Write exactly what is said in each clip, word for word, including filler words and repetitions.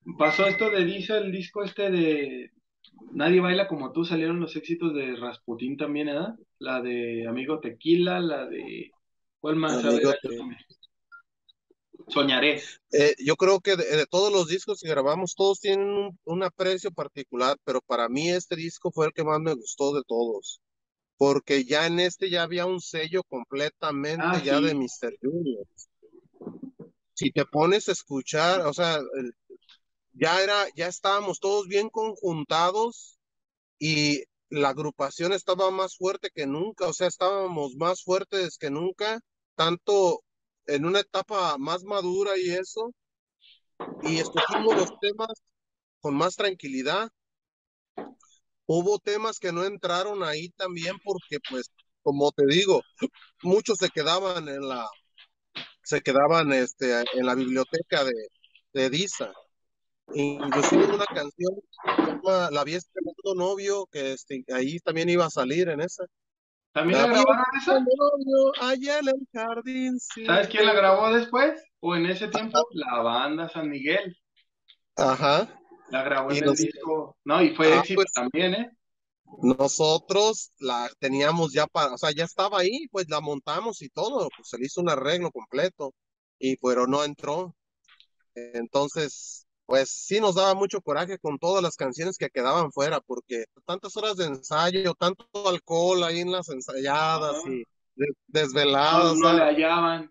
pasó esto de Disa, el disco este de Nadie baila como tú, salieron los éxitos de Rasputín también, ¿verdad? La de Amigo Tequila, la de... ¿Cuál más? A ver, Amigo, te- ayúdame. Soñaré. eh, yo creo que de, de todos los discos que grabamos, todos tienen un, un aprecio particular, pero para mí este disco fue el que más me gustó de todos, porque ya en este ya había un sello Ah, completamente ya de sí. míster Junior. Si te pones a escuchar, o sea, el- ya era, ya estábamos todos bien conjuntados y la agrupación estaba más fuerte que nunca, o sea, estábamos más fuertes que nunca, tanto en una etapa más madura y eso, y escogimos los temas con más tranquilidad. Hubo temas que no entraron ahí también porque, pues, como te digo, muchos se quedaban en la, se quedaban este, en la biblioteca de, de Disa. Inclusive una canción que se llama La vi estrenando novio, que este, ahí también iba a salir en esa. ¿También la La vi grabaron esa? estrenando novio allá en el ¿Sabes quién la jardincito. grabó después? O en ese tiempo, la banda San Miguel. Ajá. La grabó Y en el nos, disco. No, y fue ah, éxito pues también, ¿eh? nosotros la teníamos ya para, o sea, ya estaba ahí, pues la montamos y todo, pues se le hizo un arreglo completo, y pero no entró. Entonces, pues sí nos daba mucho coraje con todas las canciones que quedaban fuera, porque tantas horas de ensayo, tanto alcohol ahí en las ensayadas Ajá. y de- No, desveladas, o no le sea, hallaban.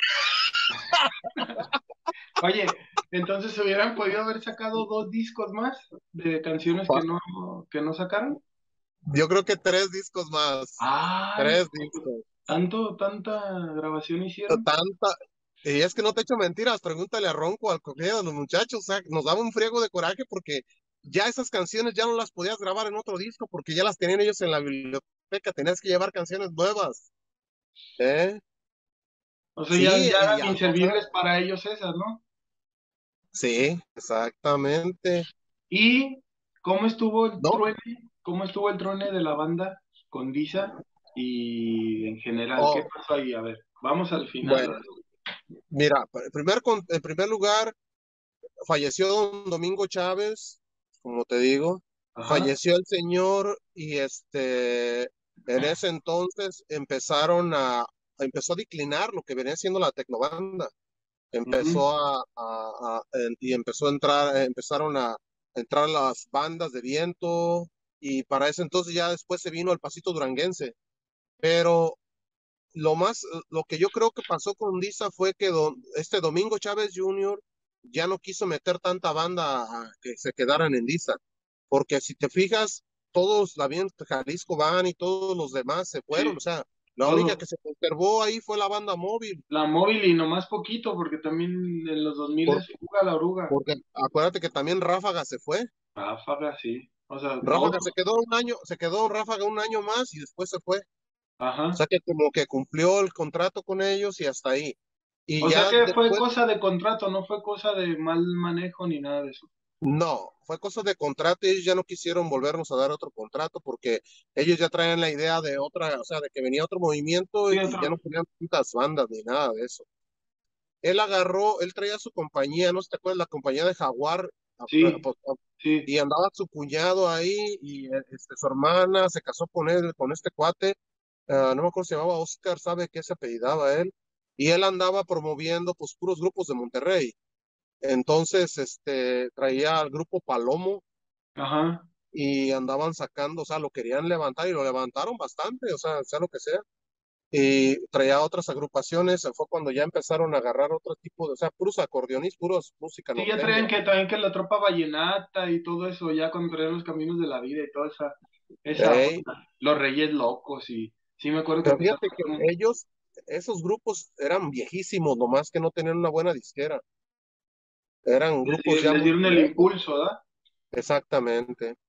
Oye, entonces se hubieran podido haber sacado dos discos más de canciones que fa- no, que no sacaron. yo creo que tres discos más, Ay, tres discos. tanto, tanta grabación hicieron. Tanta, y es que no te echo mentiras, pregúntale a Ronco, al Coqueo, a los muchachos, o sea, nos daba un friego de coraje porque ya esas canciones ya no las podías grabar en otro disco porque ya las tenían ellos en la biblioteca, tenías que llevar canciones nuevas, ¿eh? O sea, ya, Sí, ya y eran ya, o sea, inservibles para ellos esas, ¿no? sí, exactamente. ¿Y cómo estuvo el No, truene? ¿Cómo estuvo el truene de la banda con Disa? Y en general, ¿qué oh, pasó ahí? A ver, vamos al final. bueno, mira, en primer, con- en primer lugar, falleció don Domingo Chávez, como te digo, Ajá. falleció el señor y este, en ese entonces empezaron a, empezó a declinar lo que venía siendo la tecnobanda, Ujú. empezó a, a- a- en- y empezó a entrar, eh, empezaron a entrar las bandas de viento y para ese entonces ya después se vino el pasito duranguense, pero lo más, lo que yo creo que pasó con Disa fue que don- este Domingo Chávez junior ya no quiso meter tanta banda a que se quedaran en Disa, porque si te fijas, todos, la bien Jalisco van y todos los demás se fueron, Sí, o sea, la única todo. que se conservó ahí fue la banda móvil, La móvil y nomás poquito, porque también en los dos mil es porque, Fuga la Oruga. porque acuérdate que también Ráfaga se fue, Ráfaga, sí. O sea, Ráfaga se todos. quedó un año, se quedó Ráfaga un año más y después se fue, o Ajá. sea que como que cumplió el contrato con ellos y hasta ahí. Y O sea ya que fue después. cosa de contrato, no fue cosa de mal manejo ni nada de eso. No, fue cosa de contrato y ellos ya no quisieron volvernos a dar otro contrato porque ellos ya traían la idea de otra, o sea, de que venía otro movimiento Sí, y ya no otro. tenían tantas bandas ni nada de eso. Él agarró, él traía su compañía, no sé si te acuerdas, la compañía de Jaguar, a- a- Sí, a- sí. y andaba su cuñado ahí y eh, este, su hermana se casó con él, con este cuate, ah, no me acuerdo si se llamaba Oscar, sabe qué se apellidaba él, y él andaba promoviendo pues puros grupos de Monterrey. Entonces, este, traía al grupo Palomo Ajá. y andaban sacando, o sea, lo querían levantar y lo levantaron bastante, o sea, sea lo que sea. Y traía otras agrupaciones, fue cuando ya empezaron a agarrar otro tipo de, o sea, puros acordeonistas, puros música Sí, ya norteña. traían que también que la tropa vallenata y todo eso, ya cuando traían los caminos de la vida y toda esa, esa Ey, onda. Los Reyes Locos y sí me acuerdo que pero empezaron fíjate que con- ellos, esos grupos eran viejísimos, nomás que no tenían una buena disquera. Eran les, grupos di- ya les muy dieron el viejos, impulso, ¿verdad? exactamente.